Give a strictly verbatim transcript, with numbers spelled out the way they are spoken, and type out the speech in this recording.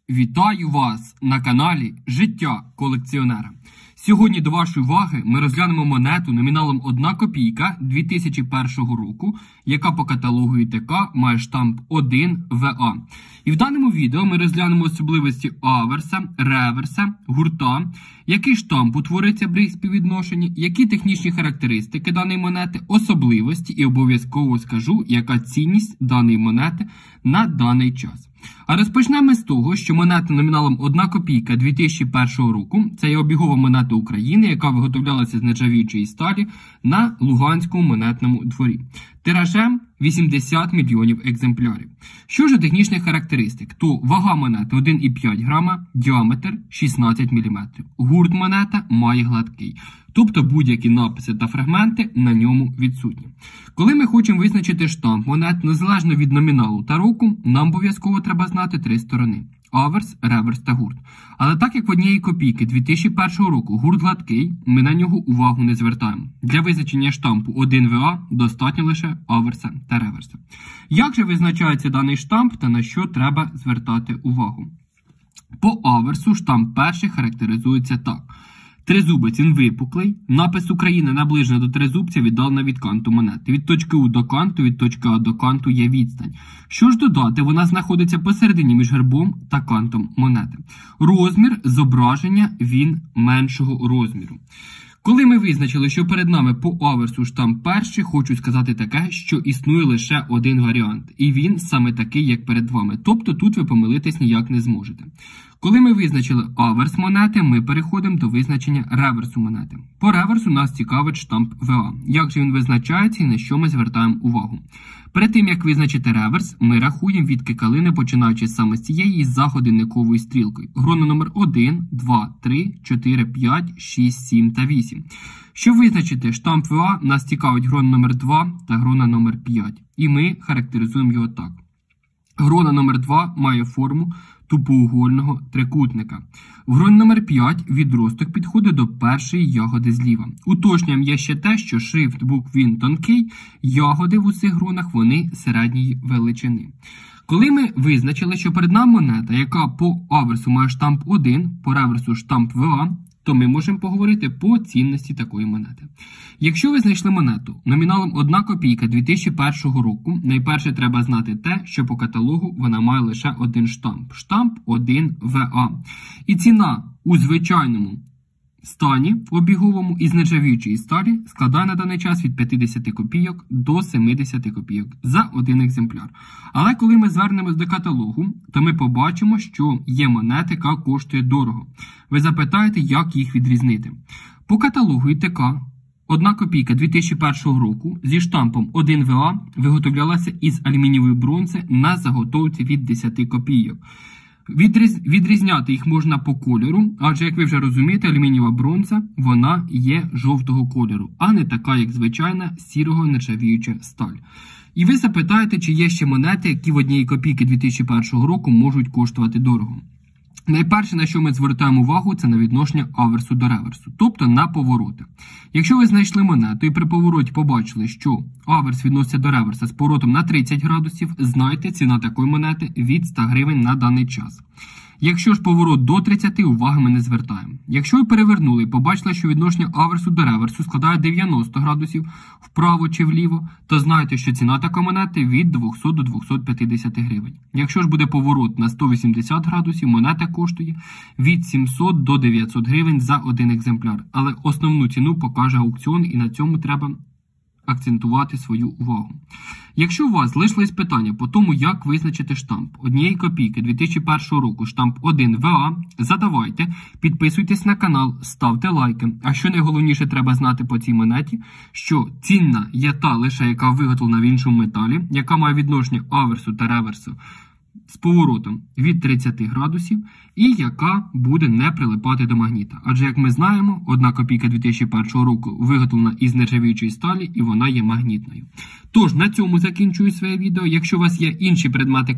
Вітаю вас на каналі Життя колекціонера. Сьогодні до вашої уваги ми розглянемо монету номіналом одна копійка дві тисячі першого року, яка по каталогу ІТК має штамп один В А. І в даному відео ми розглянемо особливості аверса, реверса, гурта, який штамп утвориться при їх співвідношенні, які технічні характеристики даної монети, особливості і обов'язково скажу, яка цінність даної монети на даний час. А розпочнемо з того, що монета номіналом одна копійка дві тисячі першого року – це є обігова монета України, яка виготовлялася з нержавіючої сталі на Луганському монетному дворі. Тиражем вісімдесят мільйонів екземплярів. Що ж технічних характеристик? То вага монети один і п'ять грама, діаметр шістнадцять міліметрів. Гурт монета має гладкий. Тобто будь-які написи та фрагменти на ньому відсутні. Коли ми хочемо визначити штамп монет, незалежно від номіналу та року, нам обов'язково треба знати три сторони. Аверс, реверс та гурт. Але так як в однієї копійки дві тисячі першого року гурт гладкий, ми на нього увагу не звертаємо. Для визначення штампу один В А достатньо лише аверса та реверса. Як же визначається даний штамп та на що треба звертати увагу? По аверсу штамп перший характеризується так. Тризубець він випуклий, напис України наближено до тризубця віддалена від канту монети. Від точки У до канту, від точки А до канту є відстань. Що ж додати, вона знаходиться посередині між гербом та кантом монети. Розмір зображення він меншого розміру. Коли ми визначили, що перед нами по аверсу штамп перший, хочу сказати таке, що існує лише один варіант. І він саме такий, як перед вами. Тобто тут ви помилитись ніяк не зможете. Коли ми визначили аверс монети, ми переходимо до визначення реверсу монети. По реверсу нас цікавить штамп В А. Як же він визначається і на що ми звертаємо увагу? Перед тим, як визначити реверс, ми рахуємо відки калини, починаючи саме з цієї із за годинниковою стрілкою. Грона номер один, два, три, чотири, п'ять, шість, сім та вісім. Щоб визначити штамп В А, нас цікавить грона номер два та грона номер п'ять. І ми характеризуємо його так. Грона номер два має форму тупоугольного трикутника. В гроні номер п'ять відросток підходить до першої ягоди зліва. Уточнюємо є ще те, що шрифт букв він тонкий, ягоди в усіх гронах вони середньої величини. Коли ми визначили, що перед нами монета, яка по аверсу має штамп один, по реверсу штамп В А, то ми можемо поговорити по цінності такої монети. Якщо ви знайшли монету номіналом одна копійка дві тисячі першого року, найперше треба знати те, що по каталогу вона має лише один штамп. Штамп один В А. І ціна у звичайному стані обіговому із нержавіючої сталі складає на даний час від п'ятдесят копійок до семидесяти копійок за один екземпляр. Але коли ми звернемось до каталогу, то ми побачимо, що є монета, яка коштує дорого. Ви запитаєте, як їх відрізнити. По каталогу ІТК одна копійка дві тисячі першого року зі штампом один В А виготовлялася із алюмінієвої бронзи на заготовці від десяти копійок. Відріз... Відрізняти їх можна по кольору, адже, як ви вже розумієте, алюмінієва бронза, вона є жовтого кольору, а не така, як звичайна, сірого нержавіюча сталь. І ви запитаєте, чи є ще монети, які в одній копійки дві тисячі першого року можуть коштувати дорого. Найперше, на що ми звертаємо увагу, це на відношення аверсу до реверсу, тобто на повороти. Якщо ви знайшли монету і при повороті побачили, що аверс відноситься до реверса з поворотом на тридцять градусів, знайте, ціна такої монети від ста гривень на даний час. Якщо ж поворот до тридцяти, уваги ми не звертаємо. Якщо ви перевернули і побачили, що відношення аверсу до реверсу складає дев'яносто градусів вправо чи вліво, то знайте, що ціна такої монети від двохсот до двохсот п'ятдесяти гривень. Якщо ж буде поворот на сто вісімдесят градусів, монета коштує від сімсот до дев'ятсот гривень за один екземпляр. Але основну ціну покаже аукціон, і на цьому треба акцентувати свою увагу. Якщо у вас залишились питання по тому, як визначити штамп однієї копійки дві тисячі першого року, штамп один В А, задавайте, підписуйтесь на канал, ставте лайки. А що найголовніше треба знати по цій монеті, що цінна є та лише, яка виготовлена в іншому металі, яка має відношення аверсу та реверсу з поворотом від тридцяти градусів і яка буде не прилипати до магніта. Адже, як ми знаємо, одна копійка дві тисячі першого року виготовлена із нержавіючої сталі і вона є магнітною. Тож, на цьому закінчую своє відео. Якщо у вас є інші предмети,